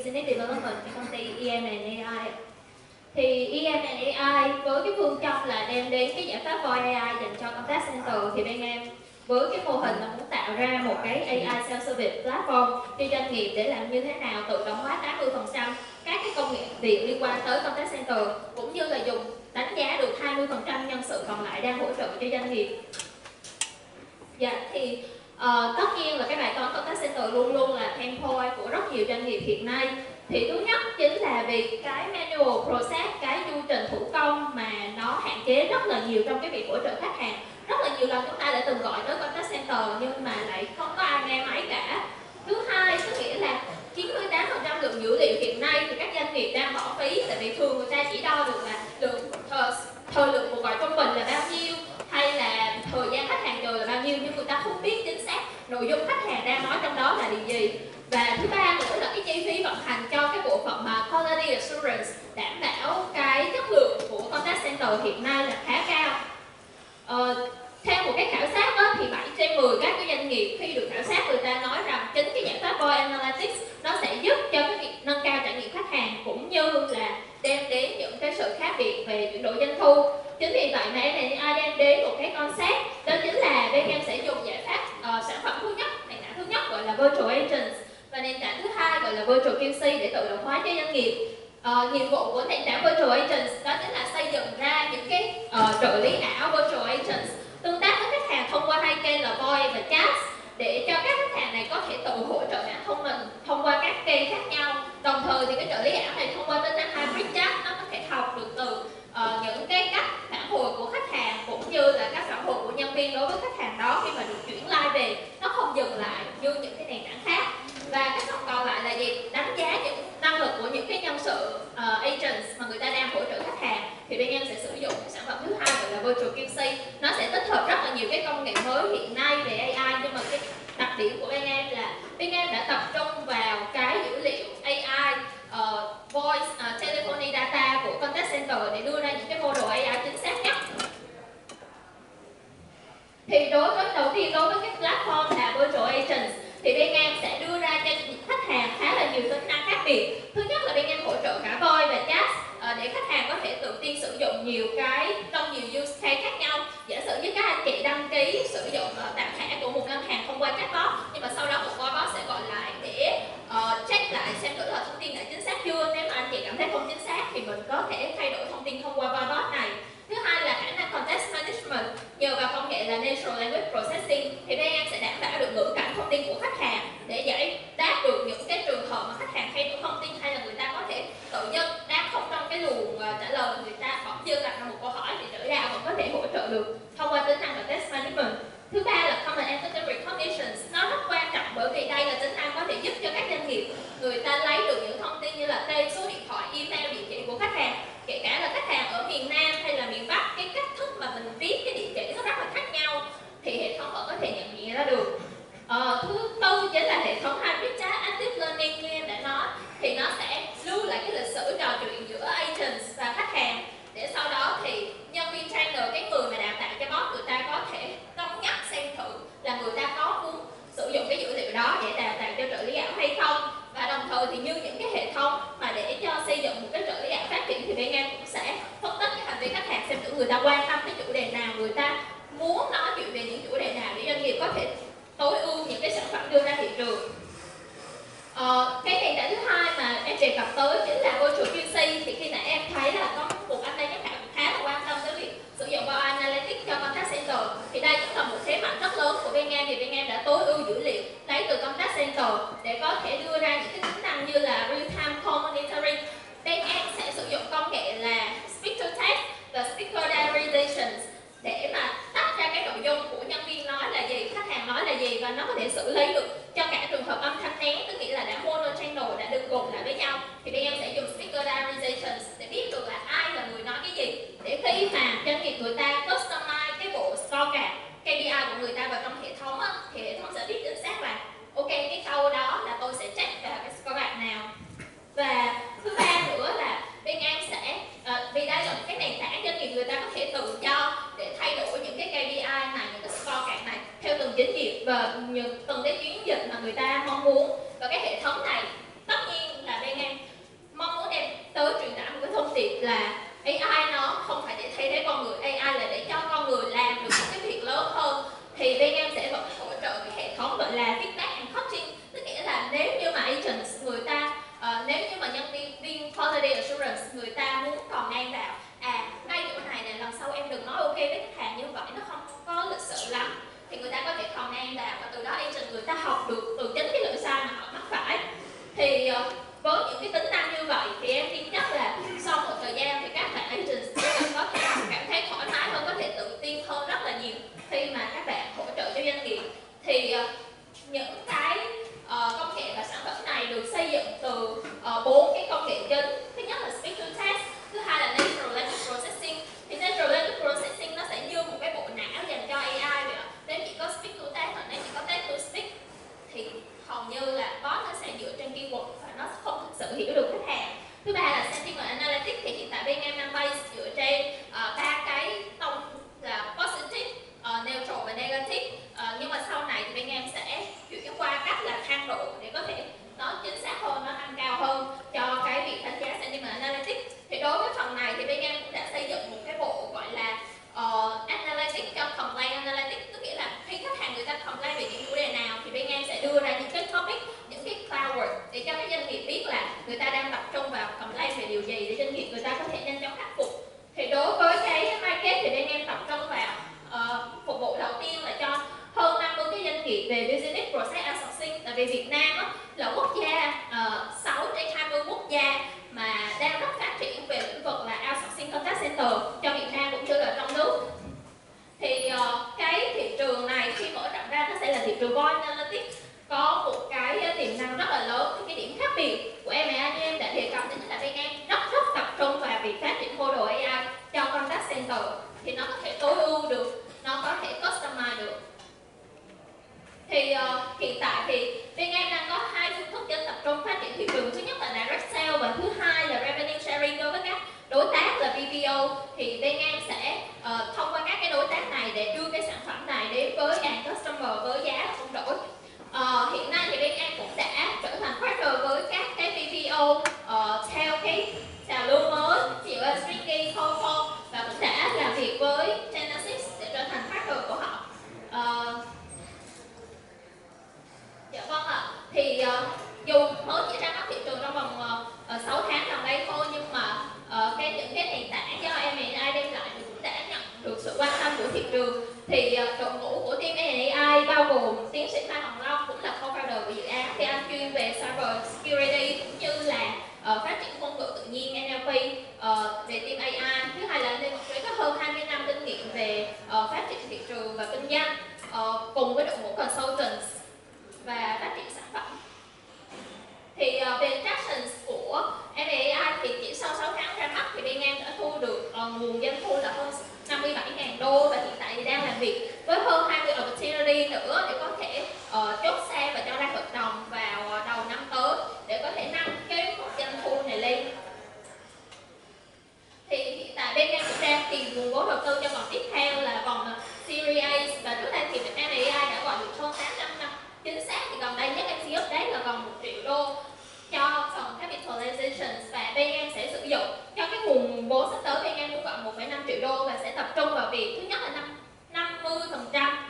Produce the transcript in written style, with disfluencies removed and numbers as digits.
Business Development cho công ty EM&AI. Thì EM&AI với cái phương châm là đem đến cái giải pháp Voice AI dành cho contact center, thì bên em với cái mô hình là muốn tạo ra một cái AI self-service platform cho doanh nghiệp để làm như thế nào tự động hóa 80% các cái công nghệ việc liên quan tới contact center, cũng như là dùng đánh giá được 20% nhân sự còn lại đang hỗ trợ cho doanh nghiệp. Dạ, thì tất nhiên là cái bài toán contact center luôn luôn là pain point của rất nhiều doanh nghiệp hiện nay. Thì thứ nhất chính là vì cái manual process, cái chu trình thủ công mà nó hạn chế rất là nhiều trong cái việc hỗ trợ khách hàng. Rất là nhiều lần chúng ta đã từng gọi tới contact center nhưng mà lại không có ai nghe máy cả. Thứ hai, có nghĩa là 98% lượng dữ liệu hiện nay thì các doanh nghiệp đang bỏ phí, tại vì thường người ta chỉ đo được là lượng thời lượng cuộc gọi trung bình là bao nhiêu, hay là thời gian khách hàng chờ là bao nhiêu, nhưng người ta không biết chính xác nội dung khách hàng đang nói trong đó là điều gì. Và thứ ba nữa là cái chi phí vận hành cho cái bộ phận mà quality assurance, đảm bảo cái chất lượng của contact center hiện nay là khá cao. Theo một cái khảo sát đó, thì 7 trên 10 các cái doanh nghiệp khi được khảo sát, người ta nói rằng chính cái giải pháp Voice Analytics nó sẽ giúp cho cái việc nâng cao trải nghiệm khách hàng, cũng như là đem đến những cái sự khác biệt về chuyển đổi doanh thu. Chính vì vậy mà em đem đến một cái concept, đó chính là bên em sẽ dùng giải pháp sản phẩm thứ nhất, nền tảng thứ nhất gọi là Virtual Agents, và nền tảng thứ hai gọi là Virtual QC để tự động hóa cho doanh nghiệp. Nhiệm vụ của nền tảng Virtual Agents đó chính là xây dựng ra những cái trợ lý ảo Virtual Agents tương tác với khách hàng thông qua hai kênh là Voice và Chat, để cho các khách hàng này có thể tự hỗ trợ bản thân mình thông qua các kênh khác nhau. Đồng thời thì cái trợ lý ảo này thông qua tính năng Hybrid Chat, nó có thể học được từ những cái cách phản hồi của khách hàng, cũng như là các phản hồi của nhân viên đối với khách hàng đó khi mà được chuyển live về, nó không dừng lại như những cái nền tảng khác. Và cái phần còn lại là gì? Đánh giá những năng lực của những cái nhân sự agents mà người ta đang hỗ trợ khách hàng. Thì bên em sẽ sử dụng cái sản phẩm thứ hai gọi là Virtual QC. Nó sẽ tích hợp rất là nhiều cái công nghệ mới hiện nay về AI, nhưng mà cái đặc điểm của bên em là bên em đã tập trung vào cái dữ liệu AI, voice, telephony data của contact center để đưa ra những cái model AI chính xác nhất. Thì đầu tiên đối với cái platform là Virtual Agents, thì bên em sẽ đưa ra cho khách hàng khá là nhiều tính năng khác biệt. Thứ nhất là bên em hỗ trợ cả Voice và Chat để khách hàng có thể tự tin sử dụng nhiều cái trong nhiều use case khác nhau. Giả sử như các anh chị đăng ký sử dụng tài khoản của một ngân hàng thông qua chatbot, nhưng mà sau đó một bot sẽ gọi lại để check lại xem thử là thông tin đã chính xác chưa. Nếu mà anh chị cảm thấy không chính xác thì mình có thể thay đổi thông tin thông qua bot này. Thứ hai là khả năng context management, nhờ vào công nghệ là Natural Language Processing thì bên em sẽ đảm bảo được ngữ cảnh thông tin của khách hàng để giải đáp được những cái trường hợp mà khách hàng thay đổi thông tin, hay là người ta có thể tự dân đang không trong cái luồng trả lời, người ta bỗng dưng đặt ra một câu hỏi thì trở ra vẫn có thể hỗ trợ được thông qua tính năng context management. Thứ ba là Common Entity Recognition, nó rất quan trọng bởi vì đây là tính năng có thể giúp cho các doanh nghiệp người ta lấy được những thông tin như là tên, số điện thoại, email, địa chỉ của khách hàng, kể cả là khách hàng ở miền Nam hay là miền Bắc, cái cách thức mà mình viết cái địa chỉ nó rất là khác nhau thì hệ thống vẫn có thể nhận diện ra được. Thứ tư chính là hệ thống Hybrid Chat Active Learning như em đã nói, thì nó sẽ lưu lại cái lịch sử trò chuyện giữa agents và khách hàng, để sau đó thì nhân viên trainer, cái người mà đào tạo cho bot, người ta có thể cân nhắc xem thử là người ta có muốn sử dụng cái dữ liệu đó để đào tạo cho trợ lý ảo hay không. Và đồng thời thì như những cái hệ thống mà để cho xây dựng một cái trợ lý ảo phát triển thì bên em cũng sẽ phân tích cái hành vi khách hàng, xem thử người ta quan tâm cái chủ đề nào, người ta muốn nói chuyện về những chủ đề nào để doanh nghiệp có thể tối ưu những cái sản phẩm đưa ra thị trường. Cái nền tảng thứ hai mà em đề cập tới chính là Virtual QC. Thì khi nãy em thấy là có một anh đây khá là quan tâm tới việc sử dụng Voice Analytics cho contact center, thì đây cũng là một thế mạnh rất lớn của bên em, vì bên em đã tối ưu dữ liệu lấy từ contact center để có thể đưa ra những cái tính năng như là real time call monitoring. Bên em sẽ sử dụng công nghệ là speech to text và speaker diarization để mà tách ra cái nội dung của nhân viên nói là gì, khách hàng nói là gì, và nó có thể xử lý được cho cả trường hợp âm thanh nén, tức nghĩa là đã mono channel, đã được gộp lại với nhau. Thì bên em sẽ dùng speaker diarization để biết được là ai là người nói cái gì, để khi mà doanh nghiệp người ta customize cái bộ scorecard KPI của người ta vào trong hệ thống á, thì hệ thống sẽ biết chính xác là ok, cái câu đó là tôi sẽ check vào cái scorecard assurance, người ta muốn comment vào ngay chỗ này nè, lần sau em đừng nói ok với khách hàng như vậy, nó không có lịch sự lắm, thì người ta có thể comment vào và từ đó agent người ta học được từ chính cái lỗi sai mà họ mắc phải. Thì với những cái tính năng như vậy thì em tin chắc là sau một thời gian thì các bạn agent có thể cảm thấy thoải mái hơn, có thể tự tin hơn rất là nhiều khi mà các bạn hỗ trợ cho doanh nghiệp. Thì những cái công nghệ và sản phẩm này được xây dựng từ 4 cái công nghệ chính. Thứ nhất là speech to text, thứ hai là natural language processing. Thì natural language processing nó sẽ như một cái bộ não dành cho AI vậy ạ. Nếu chỉ có speech to text hoặc nếu chỉ có text to speech thì hầu như là bot nó sẽ dựa trên keyword và nó không thực sự hiểu được khách hàng. Thứ ba là sentiment analytics, thì hiện tại bên em đang base dựa trên 3 cái tông là positive, neutral và negative. Nhưng mà sau này thì bên em sẽ chuyển qua cách là thang độ để có thể nó chính xác hơn, nó nâng cao hơn cho cái việc đánh giá sentiment analytics. Thì đối với phần này thì bên em cũng đã xây dựng một cái bộ gọi là analytics cho complaint analytics, tức nghĩa là khi khách hàng người ta complain về những chủ đề nào thì bên em sẽ đưa ra những cái topic, những cái keyword để cho các doanh nghiệp biết là người ta đang tập trung vào complain về điều gì để doanh nghiệp người ta có thể nhanh chóng khắc phục. Thì đối với cái market thì bên em tập trung vào phục vụ đầu tiên là cho hơn 50 cái doanh nghiệp về business process outsourcing. Tại vì Việt Nam là quốc gia 6 trên 20 quốc gia mà đang rất phát triển về lĩnh vực là outsourcing contact center cho Việt Nam cũng như là trong nước. Thì cái thị trường này khi mở rộng ra nó sẽ là thị trường voice analytics, có một cái tiềm năng rất là lớn. Thì cái điểm khác biệt của em như em đã đề cập đến là bên em rất tập trung vào việc phát triển model AI cho contact center, thì nó có thể tối ưu được, nó có thể customize được. Thì hiện tại thì bên em đang có 2 phương thức trên tập trung phát triển thị trường. Thứ nhất là direct sale và thứ hai là revenue sharing đối với các đối tác là BPO. Thì bên em sẽ thông qua các cái đối tác này để đưa cái sản phẩm này đến với end customer với giá không đổi. Hiện nay thì bên em cũng đã trở thành partner với các cái BPO theo cái trào lưu mới, ví dụ là Stringy, Coco, và cũng đã làm việc với Genesis để trở thành partner của họ. Dạ vâng ạ. Thì dù mới chỉ ra mắt thị trường trong vòng 6 tháng gần đây thôi, nhưng mà những cái nền tảng do M&A đem lại thì cũng đã nhận được sự quan tâm của thị trường. Thì đội ngũ của team M&A bao gồm tiến sĩ Mai Hồng Long cũng là co-founder của dự án, thì anh chuyên về cyber security cũng như là phát triển ngôn ngữ tự nhiên NLP về team AI. Thứ hai là Lê Ngọc Thúy có hơn 20 năm kinh nghiệm về phát triển thị trường và kinh doanh cùng với đội ngũ consultants và phát triển sản phẩm. Thì về traction của M&A thì chỉ sau 6 tháng ra mắt thì bên em đã thu được nguồn doanh thu là hơn 57.000 đô, và hiện tại thì đang làm việc với hơn 20 opportunity nữa để có thể chốt xe và cho ra hợp đồng vào đầu năm tới để có thể nâng cái mức doanh thu này lên. Thì hiện tại bên em cũng đang tìm nguồn vốn đầu tư cho vòng tiếp theo là vòng Series A, và trước đây thì M&A đã gọi được hơn 800 năm. Chính xác thì gần đây nhất em xin update là còn 1 triệu đô cho phần capitalization, và bên em sẽ sử dụng cho cái nguồn vốn sắp tới. Bên em cũng gọi 1,5 triệu đô và sẽ tập trung vào việc thứ nhất là 50%